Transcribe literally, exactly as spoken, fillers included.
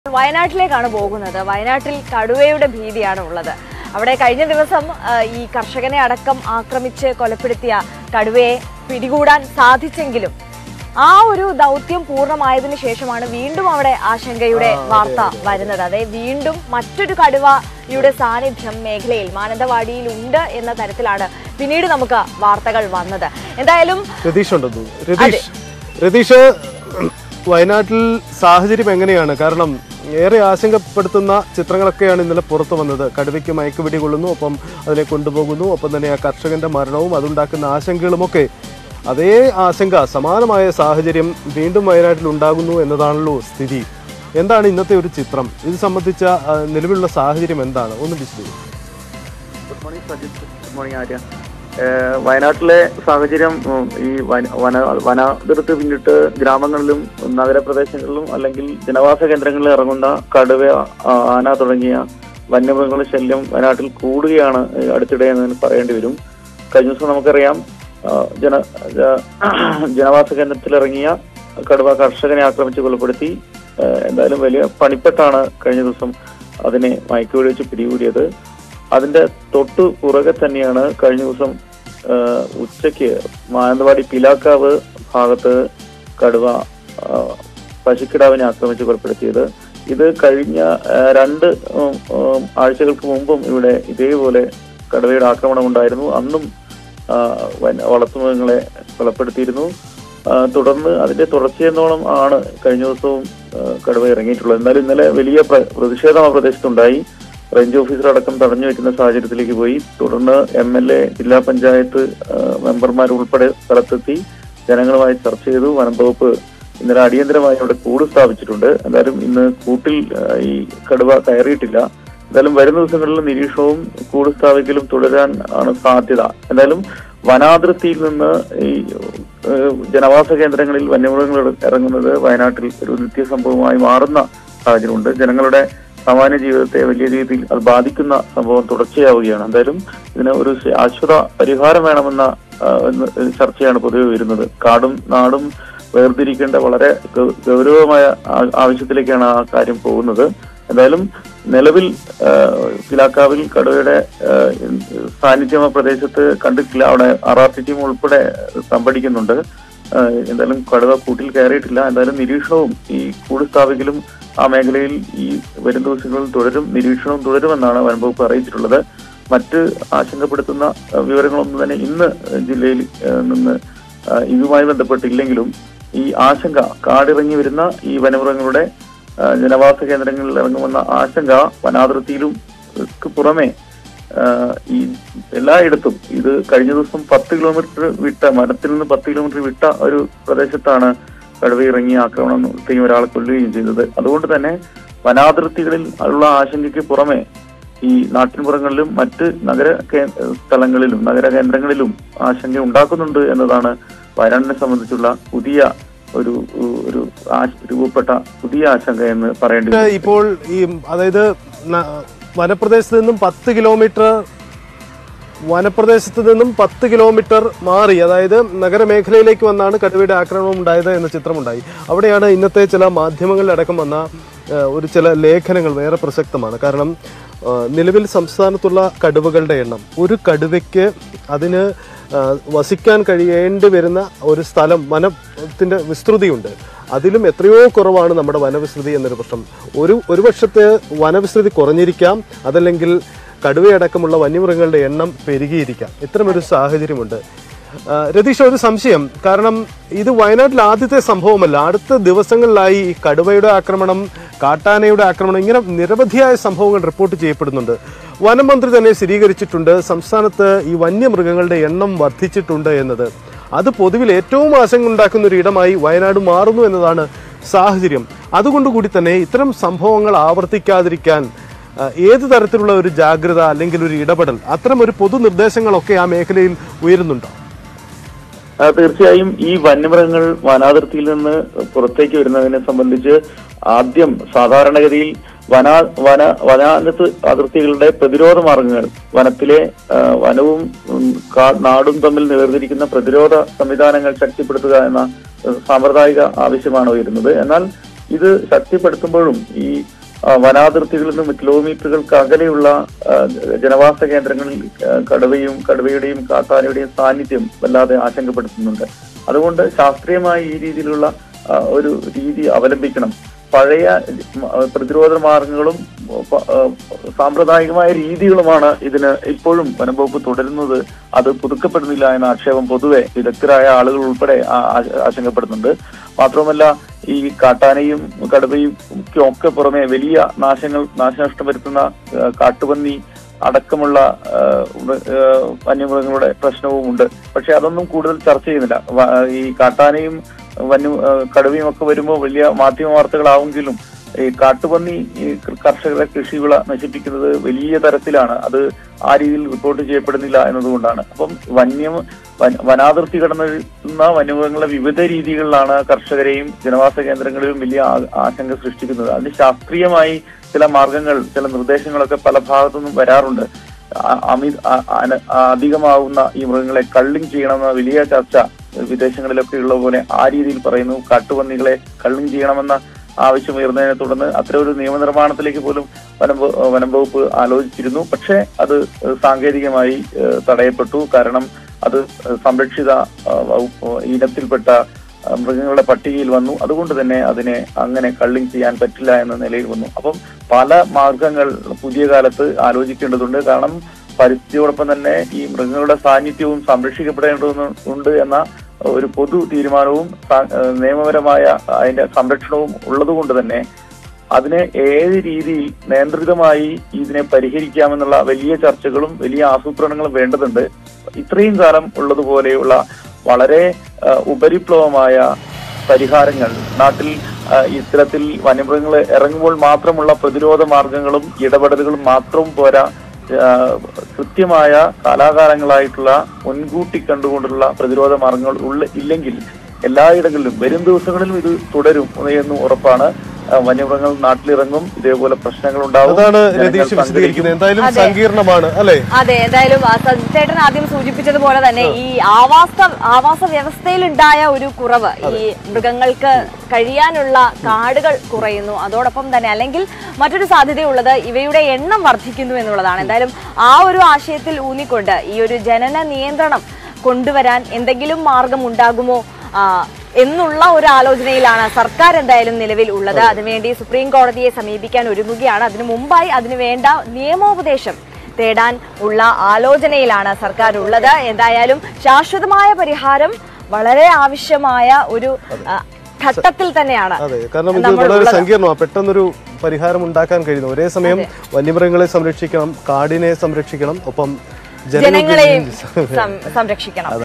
വയനാട്ടിലേക്കാണ് പോകുന്നത്. വയനാട്ടിൽ കടുവയുടെ ഭീതിയാണ് ഉള്ളത്. അവിടെ കഴിഞ്ഞ ദിവസം ഈ കർഷകനെ അടക്കം ആക്രമിച്ച് കൊലപ്പെടുത്തിയ കടുവയെ പിടികൂടാൻ സാധിച്ചെങ്കിലും ആ ഒരു ദൗത്യം പൂർണ്ണമായതിനു ശേഷമാണ് വീണ്ടും അവിടെ ആശങ്കയുടെ വാർത്ത വരുന്നത്. അതായത് വീണ്ടും മറ്റൊരു കടുവയുടെ സാന്നിധ്യം മേഖലയിൽ മാനന്തവാടിയിൽ ഉണ്ട് എന്ന തരത്തിലാണ് പിന്നീട് നമുക്ക് വാർത്തകൾ വന്നത്. എന്തായാലും രതീഷ്, വയനാട്ടിൽ സാഹചര്യം എങ്ങനെയാണ്? കാരണം ഏറെ ആശങ്കപ്പെടുത്തുന്ന ചിത്രങ്ങളൊക്കെയാണ് ഇന്നലെ പുറത്തു വന്നത്. കടുവയ്ക്ക് മയക്കുപിടി കൊള്ളുന്നു, ഒപ്പം അതിനെ കൊണ്ടുപോകുന്നു, ഒപ്പം തന്നെ ആ കർഷകന്റെ മരണവും അതുണ്ടാക്കുന്ന ആശങ്കകളുമൊക്കെ. അതേ ആശങ്ക, സമാനമായ സാഹചര്യം വീണ്ടും വയനാട്ടിൽ ഉണ്ടാകുന്നു എന്നതാണല്ലോ സ്ഥിതി. എന്താണ് ഇന്നത്തെ ഒരു ചിത്രം? ഇത് സംബന്ധിച്ച നിലവിലുള്ള സാഹചര്യം എന്താണ്? ഒന്ന് വിശദീകരിക്കും. Good morning Sajith. Good morning Arya. വയനാട്ടിലെ സാഹചര്യം ഈ വന വനാതിർത്തി പിന്നിട്ട് ഗ്രാമങ്ങളിലും നഗരപ്രദേശങ്ങളിലും അല്ലെങ്കിൽ ജനവാസ കേന്ദ്രങ്ങളിൽ ഇറങ്ങുന്ന കടുവ, ആന തുടങ്ങിയ വന്യമൃഗങ്ങളുടെ ശല്യം വയനാട്ടിൽ കൂടുകയാണ് അടുത്തിടെ എന്ന് പറയേണ്ടി വരും. കഴിഞ്ഞ ദിവസം നമുക്കറിയാം, ജന ജനവാസ കേന്ദ്രത്തിൽ ഇറങ്ങിയ കടുവ കർഷകനെ ആക്രമിച്ച് കൊലപ്പെടുത്തി. എന്തായാലും വലിയ പണിപ്പെട്ടാണ് കഴിഞ്ഞ ദിവസം അതിനെ മയക്കുവെടി വെച്ച് പിടികൂടിയത്. അതിന്റെ തൊട്ടു പുറകെ തന്നെയാണ് കഴിഞ്ഞ ദിവസം ഉച്ചയ്ക്ക് മാനന്തവാടി പിലാക്കാവ് ഭാഗത്ത് കടുവ പശുക്കിടാവിനെ ആക്രമിച്ച് കൊലപ്പെടുത്തിയത്. ഇത് കഴിഞ്ഞ രണ്ട് ആഴ്ചകൾക്ക് മുമ്പും ഇവിടെ ഇതേപോലെ കടുവയുടെ ആക്രമണം ഉണ്ടായിരുന്നു. അന്നും വളർത്തുമൃഗങ്ങളെ കൊലപ്പെടുത്തിയിരുന്നു. തുടർന്ന് അതിന്റെ തുടർച്ചയെന്നോളം ആണ് കഴിഞ്ഞ ദിവസവും കടുവ ഇറങ്ങിയിട്ടുള്ളത്. എന്നാലും ഇന്നലെ വലിയ പ്രതിഷേധം ആ പ്രദേശത്തുണ്ടായി. റേഞ്ച് ഓഫീസർ അടക്കം തടഞ്ഞു വെക്കുന്ന സാഹചര്യത്തിലേക്ക് പോയി. തുടർന്ന് എം എൽ എ, ജില്ലാ പഞ്ചായത്ത് മെമ്പർമാർ ഉൾപ്പെടെ സ്ഥലത്തെത്തി ജനങ്ങളുമായി ചർച്ച ചെയ്തു. വനം വകുപ്പ് ഇന്നലെ അടിയന്തരമായി അവിടെ കൂട് സ്ഥാപിച്ചിട്ടുണ്ട്. എന്തായാലും ഇന്ന് കൂട്ടിൽ ഈ കടുവ കയറിയിട്ടില്ല. എന്തായാലും വരുന്ന ദിവസങ്ങളിൽ നിരീക്ഷണവും കൂട് സ്ഥാപിക്കലും തുടരാൻ ആണ് സാധ്യത. എന്തായാലും വനാതിർത്തിയിൽ നിന്ന് ഈ ജനവാസ കേന്ദ്രങ്ങളിൽ വന്യമൃഗങ്ങൾ ഇറങ്ങുന്നത് വയനാട്ടിൽ ഒരു നിത്യസംഭവമായി മാറുന്ന സാഹചര്യമുണ്ട്. ജനങ്ങളുടെ സാമാന്യ ജീവിതത്തെ വലിയ രീതിയിൽ അത് ബാധിക്കുന്ന സംഭവം തുടർച്ചയാവുകയാണ്. എന്തായാലും ഇതിന് ഒരു ശാശ്വത പരിഹാരം വേണമെന്ന ചർച്ചയാണ് പൊതുവെ വരുന്നത്. കാടും നാടും വേർതിരിക്കേണ്ട വളരെ ഗൗരവമായ ആവശ്യത്തിലേക്കാണ് ആ കാര്യം പോകുന്നത്. എന്തായാലും നിലവിൽ പിലാക്കാവിൽ കടുവയുടെ സാന്നിധ്യം പ്രദേശത്ത് കണ്ടിട്ടില്ല. അവിടെ ആർ ആർ ടി ടീം ഉൾപ്പെടെ തമ്പടിക്കുന്നുണ്ട്. എന്തായാലും കടുവ കൂട്ടിൽ കയറിയിട്ടില്ല. എന്തായാലും നിരീക്ഷണവും ഈ കൂട് സ്ഥാപിക്കലും ആ മേഖലയിൽ ഈ വരും ദിവസങ്ങളിൽ തുടരും. നിരീക്ഷണവും തുടരുമെന്നാണ് വനംവകുപ്പ് അറിയിച്ചിട്ടുള്ളത്. മറ്റ് ആശങ്കപ്പെടുത്തുന്ന വിവരങ്ങളൊന്നും തന്നെ ഇന്ന് ജില്ലയിൽ നിന്ന് ഇതുമായി ബന്ധപ്പെട്ടില്ലെങ്കിലും ഈ ആശങ്ക, കാടിറങ്ങി വരുന്ന ഈ വനമൃഗങ്ങളുടെ ജനവാസ കേന്ദ്രങ്ങളിൽ ഇറങ്ങുമെന്ന ആശങ്ക വനാതിർത്തിയിലും പുറമെ ഈ എല്ലായിടത്തും. ഇത് കഴിഞ്ഞ ദിവസം പത്ത് കിലോമീറ്റർ വിട്ട മരത്തിൽ നിന്ന് പത്ത് കിലോമീറ്റർ വിട്ട ഒരു പ്രദേശത്താണ് കടുവ ഇറങ്ങി ആക്രമണം നടത്തുകയും ഒരാളെ കൊല്ലുകയും ചെയ്തത്. അതുകൊണ്ട് തന്നെ വനാതിർത്തികളിൽ ഉള്ള ആശങ്കയ്ക്ക് പുറമെ ഈ നാട്ടിൻപുറങ്ങളിലും മറ്റ് നഗര സ്ഥലങ്ങളിലും നഗര കേന്ദ്രങ്ങളിലും ആശങ്ക ഉണ്ടാക്കുന്നുണ്ട് എന്നതാണ് വയനാടിനെ സംബന്ധിച്ചുള്ള പുതിയ ഒരു ഒരു രൂപപ്പെട്ട പുതിയ ആശങ്ക എന്ന് പറയേണ്ടി വരും. ഇപ്പോൾ ഈ അതായത് വനപ്രദേശത്ത് നിന്നും പത്ത് കിലോമീറ്റർ വനപ്രദേശത്ത് നിന്നും പത്ത് കിലോമീറ്റർ മാറി, അതായത് നഗരമേഖലയിലേക്ക് വന്നാണ് കടുവയുടെ ആക്രമണം ഉണ്ടായത് എന്ന ചിത്രമുണ്ടായി. അവിടെയാണ് ഇന്നത്തെ ചില മാധ്യമങ്ങളിലടക്കം വന്ന ഒരു ചില ലേഖനങ്ങൾ വേറെ പ്രസക്തമാണ്. കാരണം നിലവിൽ സംസ്ഥാനത്തുള്ള കടുവകളുടെ എണ്ണം, ഒരു കടുവയ്ക്ക് അതിന് വസിക്കാൻ കഴിയേണ്ടി വരുന്ന ഒരു സ്ഥലം, വനത്തിൻ്റെ വിസ്തൃതിയുണ്ട്. അതിലും എത്രയോ കുറവാണ് നമ്മുടെ വനവിസ്തൃതി എന്നൊരു പ്രശ്നം. ഒരു ഒരു വർഷത്തെ വനവിസ്തൃതി കുറഞ്ഞിരിക്കാം, അതല്ലെങ്കിൽ കടുവയടക്കമുള്ള വന്യമൃഗങ്ങളുടെ എണ്ണം പെരുകിയിരിക്കാം. ഇത്തരമൊരു സാഹചര്യമുണ്ട്. രതീഷ്, ഒരു സംശയം. കാരണം ഇത് വയനാട്ടിൽ ആദ്യത്തെ സംഭവമല്ല. അടുത്ത ദിവസങ്ങളിലായി ഈ കടുവയുടെ ആക്രമണം, കാട്ടാനയുടെ ആക്രമണം, ഇങ്ങനെ നിരവധിയായ സംഭവങ്ങൾ റിപ്പോർട്ട് ചെയ്യപ്പെടുന്നുണ്ട്. വനം മന്ത്രി തന്നെ സ്ഥിരീകരിച്ചിട്ടുണ്ട് സംസ്ഥാനത്ത് ഈ വന്യമൃഗങ്ങളുടെ എണ്ണം വർദ്ധിച്ചിട്ടുണ്ട് എന്നത്. അത് പൊതുവിൽ ഏറ്റവും ആശങ്ക ഉണ്ടാക്കുന്ന ഒരു ഇടമായി വയനാട് മാറുന്നു എന്നതാണ് സാഹചര്യം. അതുകൊണ്ടുകൂടി തന്നെ ഇത്തരം സംഭവങ്ങൾ ആവർത്തിക്കാതിരിക്കാൻ ഏത് തരത്തിലുള്ള ഒരു ജാഗ്രത അല്ലെങ്കിൽ ഒരു ഇടപെടൽ, അത്തരം ഒരു പൊതു നിർദ്ദേശങ്ങളൊക്കെ ആ മേഖലയിൽ ഉയരുന്നുണ്ടോ? തീർച്ചയായും ഈ വന്യമൃഗങ്ങൾ വനാതിർത്തിയിൽ നിന്ന് പുറത്തേക്ക് വരുന്നതിനെ സംബന്ധിച്ച് ആദ്യം സാധാരണഗതിയിൽ വന വന വനാതിർത്തി അതിർത്തികളുടെ പ്രതിരോധ മാർഗങ്ങൾ, വനത്തിലെ വനവും നാടും തമ്മിൽ വേർതിരിക്കുന്ന പ്രതിരോധ സംവിധാനങ്ങൾ ശക്തിപ്പെടുത്തുക എന്ന സാമ്പ്രദായിക ആവശ്യമാണ് ഉയരുന്നത്. എന്നാൽ ഇത് ശക്തിപ്പെടുത്തുമ്പോഴും ഈ വനാതിർത്തികളിൽ നിന്നും കിലോമീറ്ററുകൾക്ക് അകലെയുള്ള ജനവാസ കേന്ദ്രങ്ങളിൽ കടുവയും കടുവയുടെയും കാട്ടാനയുടെയും സാന്നിധ്യം വല്ലാതെ ആശങ്കപ്പെടുത്തുന്നുണ്ട്. അതുകൊണ്ട് ശാസ്ത്രീയമായി ഈ രീതിയിലുള്ള ഒരു രീതി അവലംബിക്കണം. പഴയ പ്രതിരോധ മാർഗങ്ങളും സാമ്പ്രദായികമായ രീതികളുമാണ് ഇതിന് ഇപ്പോഴും വനംവകുപ്പ് തുടരുന്നത്. അത് പുതുക്കപ്പെടുന്നില്ല എന്ന ആക്ഷേപം പൊതുവെ വിദഗ്ധരായ ആളുകൾ ഉൾപ്പെടെ ആശങ്കപ്പെടുന്നുണ്ട്. മാത്രമല്ല, ഈ കാട്ടാനയും കടുവയും ഒക്കെ പുറമെ വലിയ നാശങ്ങൾ നാശനഷ്ടം വരുത്തുന്ന കാട്ടുപന്നി അടക്കമുള്ള വന്യമൃഗങ്ങളുടെ പ്രശ്നവും ഉണ്ട്. പക്ഷെ അതൊന്നും കൂടുതൽ ചർച്ച ചെയ്യുന്നില്ല. ഈ കാട്ടാനയും വന്യ കടുവയും ഒക്കെ വരുമ്പോൾ വലിയ മാധ്യമ വാർത്തകളാവുമെങ്കിലും ഈ കാട്ടുപന്നി ഈ കർഷകരുടെ കൃഷിവിള നശിപ്പിക്കുന്നത് വലിയ തരത്തിലാണ്. അത് ആ രീതിയിൽ റിപ്പോർട്ട് ചെയ്യപ്പെടുന്നില്ല എന്നതുകൊണ്ടാണ്. അപ്പം വന്യ വനാതിർത്തി കടന്നുന്ന വന്യമൃഗങ്ങളുടെ വിവിധ രീതികളിലാണ് കർഷകരെയും ജനവാസ കേന്ദ്രങ്ങളിലും വലിയ ആശങ്ക സൃഷ്ടിക്കുന്നത്. അതിന് ശാസ്ത്രീയമായി ചില മാർഗങ്ങൾ, ചില നിർദ്ദേശങ്ങളൊക്കെ പല ഭാഗത്തുനിന്നും വരാറുണ്ട്. അമി അധികമാവുന്ന ഈ മൃഗങ്ങളെ കള്ളിങ് ചെയ്യണമെന്ന വലിയ ചർച്ച വിദേശങ്ങളിലൊക്കെ ഉള്ള പോലെ ആ രീതിയിൽ പറയുന്നു. കാട്ടുപന്നികളെ കള്ളിങ് ചെയ്യണമെന്ന ആവശ്യം ഉയർന്നതിനെ തുടർന്ന് അത്തരം ഒരു നിയമനിർമ്മാണത്തിലേക്ക് പോലും വനം വനം വകുപ്പ് ആലോചിച്ചിരുന്നു. പക്ഷേ അത് സാങ്കേതികമായി തടയപ്പെട്ടു. കാരണം അത് സംരക്ഷിത ഇനത്തിൽപ്പെട്ട മൃഗങ്ങളുടെ പട്ടികയിൽ വന്നു. അതുകൊണ്ട് തന്നെ അതിനെ അങ്ങനെ കള്ളിങ് ചെയ്യാൻ പറ്റില്ല എന്ന നിലയിൽ വന്നു. അപ്പം പല മാർഗങ്ങൾ പുതിയ കാലത്ത് ആലോചിക്കേണ്ടതുണ്ട്. കാരണം പരിസ്ഥിതിയോടൊപ്പം തന്നെ ഈ മൃഗങ്ങളുടെ സാന്നിധ്യവും സംരക്ഷിക്കപ്പെടേണ്ടതുണ്ട് എന്ന ഒരു പൊതു തീരുമാനവും നിയമപരമായ അതിന്റെ സംരക്ഷണവും ഉള്ളതുകൊണ്ട് തന്നെ അതിനെ ഏത് രീതിയിൽ നിയന്ത്രിതമായി ഇതിനെ പരിഹരിക്കാമെന്നുള്ള വലിയ ചർച്ചകളും വലിയ ആസൂത്രണങ്ങളും വേണ്ടതുണ്ട്. ഇത്രയും കാലം ഉള്ളതുപോലെയുള്ള വളരെ ഉപരിപ്ലവമായ പരിഹാരങ്ങൾ നാട്ടിൽ ഇത്തരത്തിൽ വന്യമൃഗങ്ങൾ ഇറങ്ങുമ്പോൾ മാത്രമുള്ള പ്രതിരോധ മാർഗങ്ങളും ഇടപെടലുകളും മാത്രവും പോരാ. കൃത്യമായ കാലാകാലങ്ങളായിട്ടുള്ള മുൻകൂട്ടി കണ്ടുകൊണ്ടുള്ള പ്രതിരോധ മാർഗങ്ങൾ ഉള്ള ഇല്ലെങ്കിൽ എല്ലായിടങ്ങളിലും വരും ദിവസങ്ങളിലും ഇത് തുടരും എന്ന് ഉറപ്പാണ്. വന്യമൃഗങ്ങൾ നാട്ടിലിറങ്ങും, ഇതേപോലെ പ്രശ്നങ്ങൾ ഉണ്ടാവും. എന്തായാലും സങ്കീർണമാണ് അല്ലേ? അതെ, എന്തായാലും ചേട്ടൻ ആദ്യം സൂചിപ്പിച്ചതുപോലെ തന്നെ ഈ ആവാസ ആവാസ വ്യവസ്ഥയിൽ ഉണ്ടായ ഒരു കുറവ്, ഈ മൃഗങ്ങൾക്ക് കഴിയാനുള്ള കാടുകൾ കുറയുന്നു. അതോടൊപ്പം തന്നെ അല്ലെങ്കിൽ മറ്റൊരു സാധ്യതയുള്ളത് ഇവയുടെ എണ്ണം വർദ്ധിക്കുന്നു എന്നുള്ളതാണ്. എന്തായാലും ആ ഒരു ആശയത്തിൽ ഊന്നിക്കൊണ്ട് ഈ ഒരു ജനന നിയന്ത്രണം കൊണ്ടുവരാൻ എന്തെങ്കിലും മാർഗം ഉണ്ടാകുമോ എന്നുള്ള ഒരു ആലോചനയിലാണ് സർക്കാർ എന്തായാലും നിലവിൽ ഉള്ളത്. അതിനുവേണ്ടി സുപ്രീം കോടതിയെ സമീപിക്കാൻ ഒരുങ്ങുകയാണ്. അതിനു മുമ്പായി അതിനു വേണ്ട നിയമോപദേശം തേടാൻ ഉള്ള ആലോചനയിലാണ് സർക്കാർ ഉള്ളത്. എന്തായാലും ശാശ്വതമായ പരിഹാരം വളരെ ആവശ്യമായ ഒരു ഘട്ടത്തിൽ തന്നെയാണ്. അതെ, കാരണം ഇത് വളരെ സങ്കീർണമാണ്. പെട്ടെന്നൊരു പരിഹാരം ഉണ്ടാക്കാൻ കഴിയുന്നു. ഒരേ സമയം വന്യമൃഗങ്ങളെ സംരക്ഷിക്കണം, കാടിനെ സംരക്ഷിക്കണം, ഒപ്പം ജനങ്ങളെയും സംരക്ഷിക്കണം.